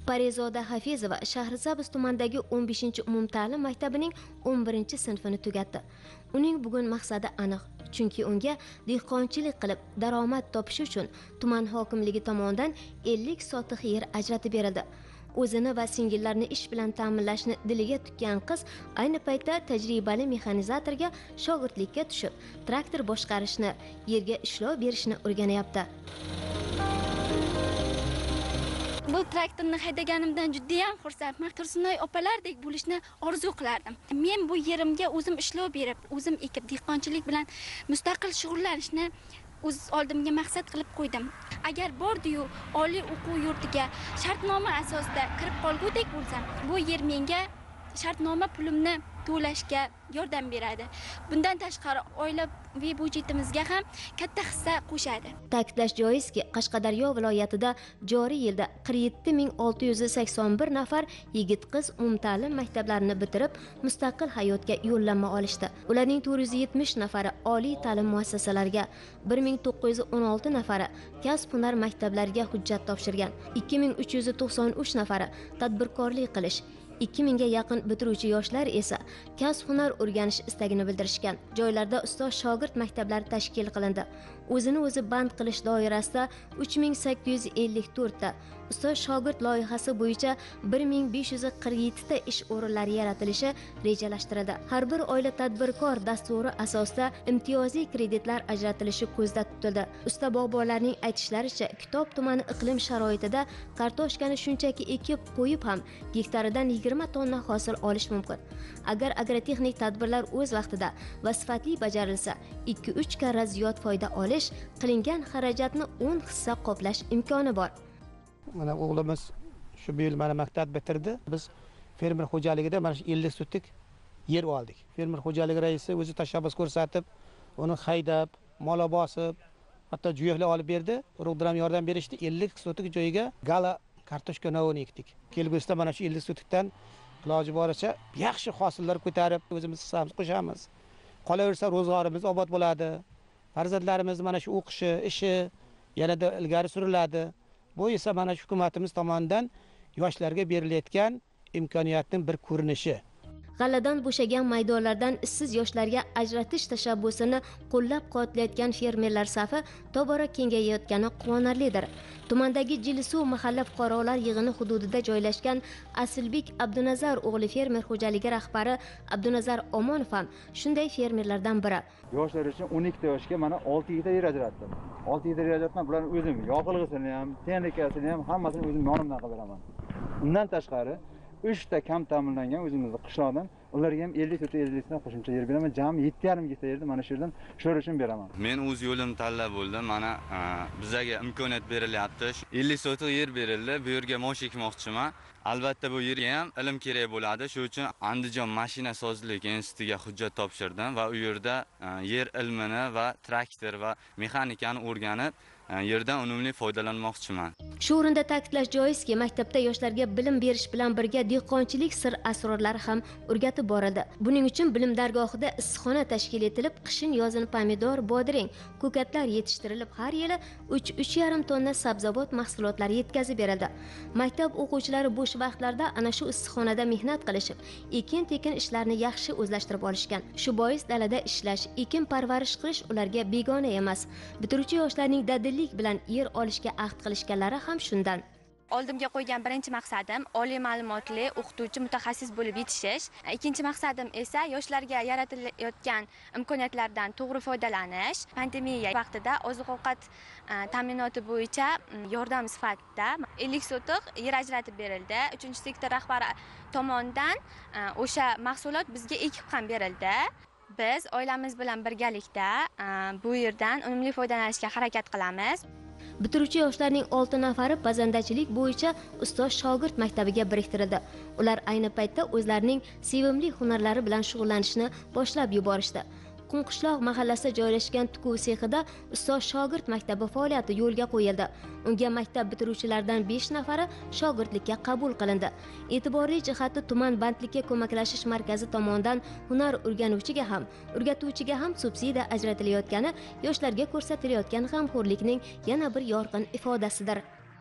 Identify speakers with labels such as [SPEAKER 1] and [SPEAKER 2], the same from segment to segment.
[SPEAKER 1] Parizoda Hafizova Shahrisabz tumanidagi 15-umumta'lim maktabining 11-sinfini tugatdi. Uning bugun maqsadi aniq, chunki unga dehqonchilik qilib daromad topish uchun tuman hokimligi tomonidan 50 sotix yer ajratib berildi. O'zini va singillarini ish bilan ta'minlashni diliga tutgan qiz ayni paytda tajribali mexanizatorga shogirdlikka tushib, traktor boshqarishni, yerga ishlov berishni o'rganyapti.
[SPEAKER 2] Bu traktorni haydaganimdan juda ham xursandman. Tursunoy opalardek bo'lishni orzu qilardim. Men bu yerimga o'zim ishlov berib, o'zim ekib, dehqonchilik bilan mustaqil shug'ullanishni o'z oldimga maqsad qilib qo'ydim. Agar bordi-yu oliy o'quv yurtiga shartnoma asosida kirib qolgudek bo'lsam, bu yer menga shartnoma pulimni to'lashga yordam beradi. Bundan tashqari oilaviy byudjetimizga ham katta hissa qo'shadi.
[SPEAKER 1] Ta'kidlash joizki, Qashqadaryo viloyatida joriy yilda 47.681 nafar yigit-qiz umumta'lim maktablarini bitirib, mustaqil hayotga yo'llanma olishdi. Ularning 470 nafari oliy ta'lim muassasalariga, 1916 nafari kasb-hunar maktablariga hujjat topshirgan, 2393 nafari tadbirkorlik qilish, 2000 ga yaqin bitiruvchi yoshlar esa kasb-hunar o'rganish istagini bildirishgan. Joylarda ustoz-shogird maktablari tashkil qilindi. O'zini o'zi band qilish doirasida 3854 ta, ustoz-shogird loyihasi bo'yicha 1547 ta ish o'rinlari yaratilishi rejalashtirildi. Har bir oila tadbirkor dasturi asosida imtiyozli kreditlar ajratilishi ko'zda tutildi. Usta bog'bonlarning aytishlaricha, Kitob tumani iqlim sharoitida kartoshkani shunchaki ekib qo'yib ham gektaridan 20 tonna hosil olish mumkin. Agar agrotexnik tadbirlar o'z vaqtida va sifatli bajarilsa, 2-3 karra ziyod foyda olish, qilingan xarajatni 10 hissa qoplash imkoni bor.
[SPEAKER 3] Mana o'g'limiz shu yil mana maktab bitirdi. Biz fermer xo'jaligida mana shu 50 sotix yer oldik. Fermer xo'jaligi raisi o'zi tashabbus ko'rsatib, uni haydab, mola bosib, hatto juyaklar olib berdi. Urug'diram yordam berishdi. 50 sotix joyiga gala kartoshka novini ekdik. Kelgusida mana shu 50 sotikdan iloji boricha yaxshi hosillar ko'tarib, o'zimiz hissamiz qo'shamiz. Qolaversa ro'zg'orimiz obod bo'ladi. Farzandlarimiz mana shu o'qishi, ishi yanada ilgari suriladi. Bu esa mana shu hukumatimiz tomonidan yoshlarga berilayotgan imkoniyatning bir ko'rinishi.
[SPEAKER 1] G'alladan bo'shagan maydonlardan ishsiz yoshlarga ajratish tashabbusini qo'llab-quvvatlayotgan fermerlar safi tobora kengayayotgani quvonarlidir. Tumandagi Jilisuv mahalla fuqarolar yig'ini hududida joylashgan Asilbek Abdunazar o'g'li fermer xo'jaligi rahbari Abdunazar Omonov ham shunday fermerlardan biri.
[SPEAKER 4] Yoshlar uchun 12 ta yoshga mana 6 ta yer ajratdim. 6 ta yer ajratdim, bularni o'zim yoqilg'isini ham, texnikasini ham hammasini o'zim yonimdan qildiraman. Undan tashqari 3 ta kam ta'minlangan o'zimizning qishloqdan ularga ham 50 ta 50 ta qo'shimcha yer beraman. Jami 7,5 gektar yerni mana shu yerdan shular uchun beraman.
[SPEAKER 5] Men o'z yo'lim tanlab bo'ldim. Mana bizga imkoniyat berilyapti. 50 sotix yer berildi. Bu yerga mosh ekmoqchiman. Albatta bu yerga ham ilm kerak bo'ladi. Shu uchun Andijon mashina sozlik institutiga hujjat topshirdim va u yerda yer ilmini va traktor va mexanikani o'rganib, yerdan unumli foydalanmoqchiman.
[SPEAKER 1] Shu o'rinda ta'kidlash joizki, maktabda yoshlarga bilim berish bilan birga dehqonchilik sir asrorlari ham o'rgatib borildi. Buning uchun bilim dargohida issiqxona tashkil etilib, qishin yozin pomidor, bodring, ko'katlar yetishtirilib, har yili 3-3,5 tonna sabzavot mahsulotlari yetkazib berildi. Maktab o'quvchilari bo'sh vaqtlarda ana shu issiqxonada mehnat qilishib, ekin-tekin ishlarni yaxshi o'zlashtirib olishgan. Shu bois dalada ishlash, ekin parvarish qilish ularga begona emas. Bitiruvchi yoshlarning dadillik bilan yer olishga ahd qilishganlari ham shundan.
[SPEAKER 2] Oldimga qo'ygan birinchi maqsadim oliy ma'lumotli o'qituvchi mutaxassis bo'lib yetishish. Ikkinchi maqsadim esa yoshlarga yaratilayotgan imkoniyatlardan to'g'ri foydalanish. Pandemiya vaqtida oziq-ovqat ta'minoti bo'yicha yordam sifatida 50 sotix yer ajratib berildi. 3-sektor rahbari tomonidan o'sha mahsulot bizga ekib ham berildi. Biz oilamiz bilan birgalikda bu yerdan unumli foydalanishga harakat qilamiz.
[SPEAKER 1] Bitiruvchi yoshlarning 6 nafari pazandachilik bo'yicha ustoz-shogird maktabiga biriktirildi. Ular ayni paytda o'zlarining sevimli hunarlari bilan shug'ullanishni boshlab yuborishdi. Qumqishloq mahallasida joylashgan tikuv sexida ustoz-shogird maktabi faoliyati yo'lga qo'yildi. Unga maktab bitiruvchilaridan 5 nafari shogirdlikka qabul qilindi. E'tiborli jihati tuman bandlikka ko'maklashish markazi tomonidan hunar o'rgatuvchiga ham subsidiya ajratilayotgani yoshlarga ko'rsatilayotgan g'amxo'rlikning yana bir yorqin ifodasidir.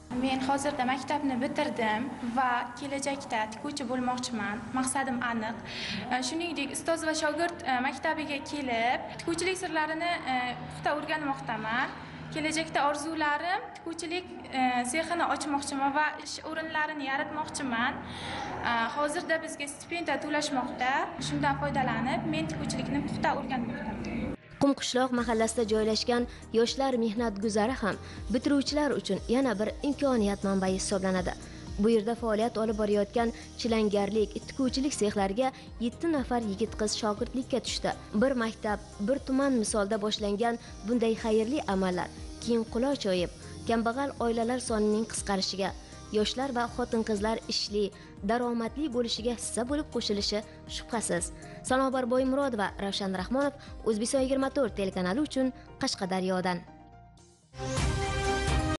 [SPEAKER 6] Men hozirda maktabni bitirdim va kelajakda tikuvchi bo'lmoqchiman. Maqsadim aniq. Shuningdek, ustoz va shogird maktabiga kelib, tikuvchilik sirlarini puxta o'rganmoqdaman. Kelajakda orzularim tikuvchilik sexini ochmoqchiman va ish o'rinlarini yaratmoqchiman. Hozirda bizga stipendiya to'lashmoqda. Shundan foydalanib, men tikuvchilikni puxta o'rganmoqdaman.
[SPEAKER 1] Qumqishloq mahallasida joylashgan yoshlar mehnat guzari ham bitiruvchilar uchun yana bir imkoniyat manbai hisoblanadi. Bu yerda faoliyat olib borayotgan chilangarlik, tikuvchilik sexlariga 7 nafar yigit-qiz shogirdlikka tushdi. Bir maktab, bir tuman misolda boshlangan bunday xayrli amallar keyin quloch yoyib, kambag'al oilalar sonining qisqarishiga, yoshlar va xotin-qizlar ishli, daromadli bo'lishiga hissa bo'lib qo'shilishi shubhasiz. Sanobar Boymurod va Ravshan Rahmonov, O'zbekiston 24 telekanali uchun Qashqadaryodan.